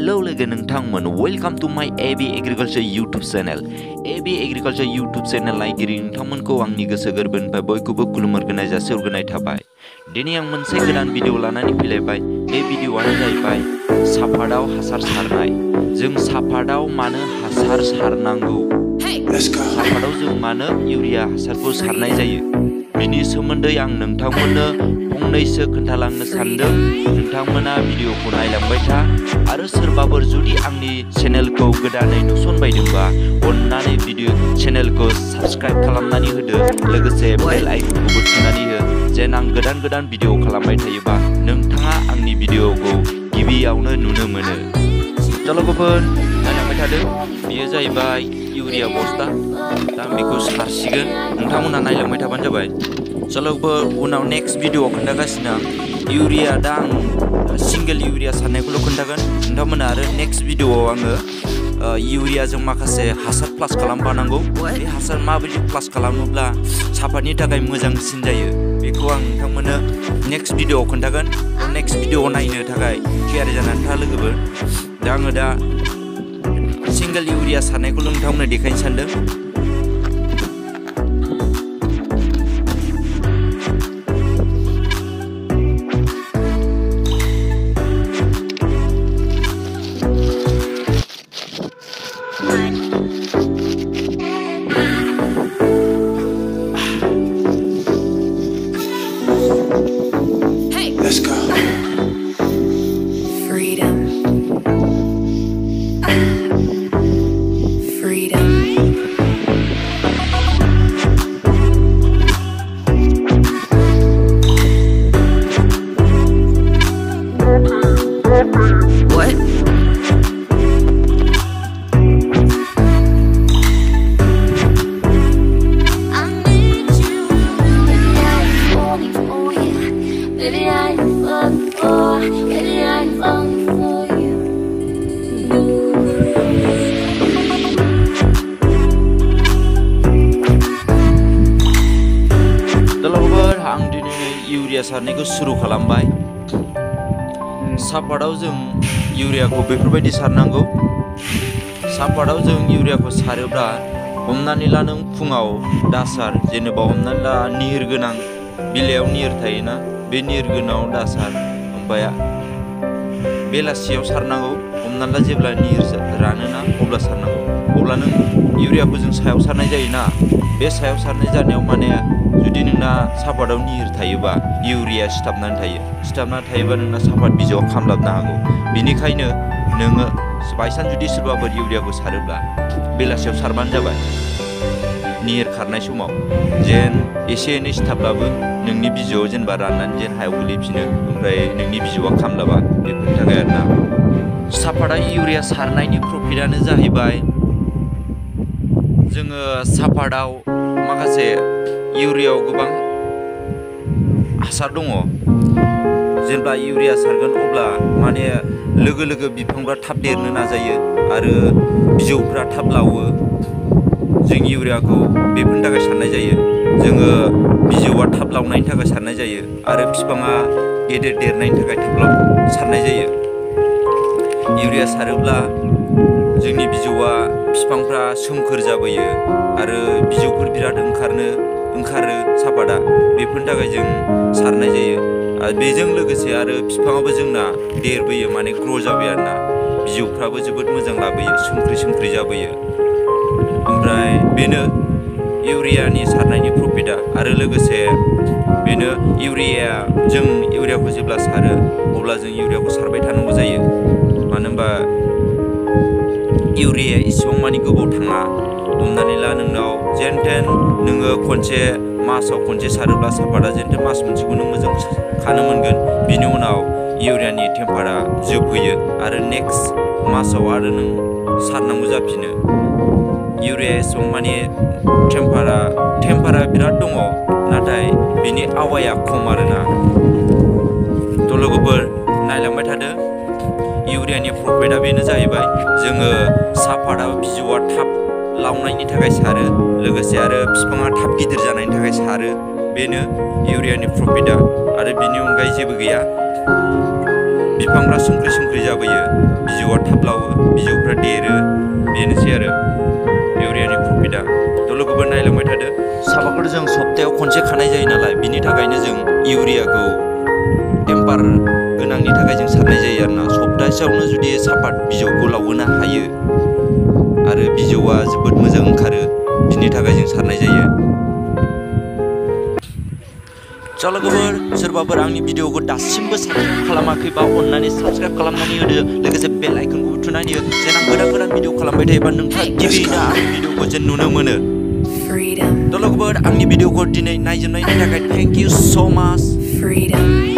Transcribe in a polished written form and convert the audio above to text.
Hello logo nोंथांमोन, welcome to my AB Agriculture YouTube channel. AB Agriculture YouTube channel नायगिरि नोंथांमोनखौ आंनि गोसो गोरबोनिफ्राय बयखौबो खुलुमहरनाय जासिहरनाय थाबाय। दिनै आं मोनसे गोदान भिडिअ लानानै फैलायबाय। बे भिडिअआनो जाहैबाय साफादाव हासार सारनाय। जों साफादाव मानो हासार सारनांगौ? साफादाव जों मानो इउरिया हासारखौ सारनाय जायो? बिनि सोमोन्दै आं नोंथांमोननो फंनैसो खोन्थालांनो सानदों। नोंथांमोना भिडिअखौ नायलांबाय था आरो सोरबाफोर जुदि आंनि चेनेलखौ गोदानै नुसनबायदोंबा अन्नानै भिडिअ चेनेलखौ साबस्क्राइब खालामनानै होदो, लोगोसे बेल आइकनखौबो थुनानै हो, जेन आं गोदान भिडिअ खालामबाय थायोबा नोंथाङा आंनि भिडिअखौ गिबियावनो नुनो मोनो। लोगोफोर नायलांबाय थादो। बेयो जाहैबाय इउरिया बस्ता। दा बेखौ सारसिगोन, नोंथांमोना नायलांबाय थाबानो जाबाय। लोगोफोर उनाव नेक्स्ट भिडिअआव खोन्थागासिनो आं इउरिया। दा आं सिंगेल इउरिया सारनायखौल' खोन्थागोन नोंथांमोना, आरो नेक्स्ट भिडिअआव आङो इउरियाजों माखासे हासार प्लास खालामफानांगौ। बे हासार माबायदि प्लास खालामोब्ला साफादनि थाखाय मोजांसिन जायो बेखौ आं नोंथांमोननो नेक्स्ट भिडिअआव खोन्थागोन। नेक्स्ट भिडिअआव नायनो थाखाय थियारि जानानै था लोगोफोर। दा आङो दा सिंगेल इउरिया सारनायखौल' नोंथांमोननो देखायनो सानदों। Let's go. Freedom. Freedom. What? आं दिनै इउरिया सारनायखौ सुरु खालामबाय। साफादाव जों इउरियाखौ बेफोरबायदि सारनांगौ। साफादाव जों इउरियाखौ सारोब्ला हमनानै ला नों फुङाव दासार, जेनेबा हमनानै ला निहिर गोनां बिलाइयाव निहिर थायोना, बे निहिर गोनाङाव दासार, ओमफ्राय बेलासियाव सारनांगौ। हमनानै ला जेब्ला निहिर रानोना अब्ला सारनांगौ। अब्ला नों इउरियाखौ जों सायाव सारनाय जायोना, बे सायाव सारनाय जानायाव माने जुदि नोंना साफादाव निहिर थायोबा इउरिया सिथाबनानै थायोबा नोंना साफाद बिजौआव खामलाबनो हागौ। बेनिखायनो नोङो बायसान्स जुदि सोरबाफोर इउरियाखौ सारोब्ला बेलासियाव सारबानो जाबाय, निहिर खारनाय समाव, जेन एसे एनै सिथाबब्लाबो नोंनि बिजौआव जेनेबा राननानै जेन हायाव गोलैफिनो, ओमफ्राय नोंनि बिजौआ खामलाबा, बेफोरनि थाखाय आरोना। साफादा इउरिया सारनायनि प्रफिटआनो जाहैबाय जोङो साफादाव माखासे इउरियायाव गोबां हासार दङ। जेब्ला इउरिया सारगोन अब्ला माने लोगो लोगो बिफांफ्रा थाब देरनो नाजायो आरो बिजौफ्रा थाब लावो। जों इउरियाखौ बेफोरनि थाखाय सारनाय जायो। जोङो बिजौआ थाब लावनायनि थाखाय सारनाय जायो आरो बिफाङा गेदेर देरनायनि थाखाय थाब सारनाय जायो। इउरिया सारोब्ला जोंनि बिजौआ, बिफांफ्रा सोमखोर जाबोयो आरो बिजौफोर बिराद ओंखारो साफादा, बेफोरनि थाखाय जों सारनाय जायो। आरो बेजों लोगोसे आरो बिफाङाबो जोंना देरबोयो, माने ग्र' जाबाय आरोना। बिजौफ्राबो जोबोद मोजां लाबोयो, सोमख्रि जाबोयो। ओमफ्राय बेनो इउरियानि सारनायनि प्रफिटआ। आरो लोगोसे बेनो जों इउरियाखौ जेब्ला सारो अब्ला जों इउरियाखौ सारबाय थानांगौ जायो। मानो होनबा इउरियाया इसेबां मानि गोबाव थाङा। हमनानै ला नोंनाव जेनथेन नोङो मासाव खनसे सारोब्ला साफादा जेनथेन मास मोनसेखौ नों मोजां खानो मोनगोन। बिनि उनाव इउरियानि टेम्पारा जोबहैयो आरो नेक्स्ट मासाव आरो नों सारनांगौ जाफिनो। इउरिया एसेबां माने टेम्पारा बिराद दङ, नाथाय बिनि आवाया खम आरोना। थ' लोगोफोर नायलांबाय थादो। इउरियानि प्रफिटआ बेनो जाहैबाय जोङो साफादाव बिजौआ थाब लावनायनि थाखाय सारो, लोगोसे आरो बिफाङा थाब गिदिर जानायनि थाखाय सारो। बेनो इउरियानि प्रफिटआ, आरो बिनि अनगायै जेबो गैया। बिफांफ्रा सोमखोर जाबोयो, बिजौआ थाब लावो, बिजौफ्रा देरो। बेनोसै आरो इउरियानि प्रफिटआ। थ' लोगोफोर नायलांबाय थादो। सापातखौ जों सप्तायाव खनसे खानाय जायो नालाय, बिनि थाखायनो जों इउरियाखौ टेम्पार गोनांनि थाखाय जों सारनाय जायो आरोना। सप्तासेयावनो जुदि सापात बिजौखौ लावहोनो हायो आरो बिजौआ जोबोद मोजां ओंखारो, बिनि थाखाय जों सारनाय जायो। लोगोफोर सोरबाफोर आंनि भिडिअखौ दासिमबो साबस्क्राइब खालामाखैबा अननानै साबस्क्राइब खालामनानै होदो, लोगोसे बेल आइकनखौबो थुनानै हो, जेन आं गोदान भिडिअ खालामबाय थायोबा नोंथाङा गिबियैनो आंनि भिडिअखौ जेन नुनो मोनो। थ' लोगोफोर आंनि भिडिअखौ दिनै नायजोबनायनि थाखाय थेंक इउ स' माच।